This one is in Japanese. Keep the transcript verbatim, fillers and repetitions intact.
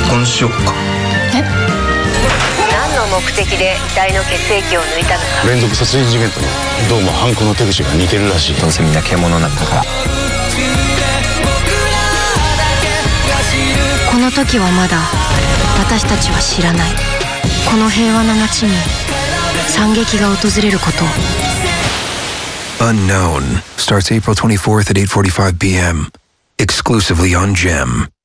婚しよっか。 え？何の目的で遺体の血液を抜いたのか。 連続殺人事件とね、どうも犯行の手口が似てるらしい。 どうせみんな獣なんだから。 この時はまだ私たちは知らない、この平和な街に惨劇が訪れることを。 Unknown starts April twenty-fourth at eight forty-five p m exclusively on Gem.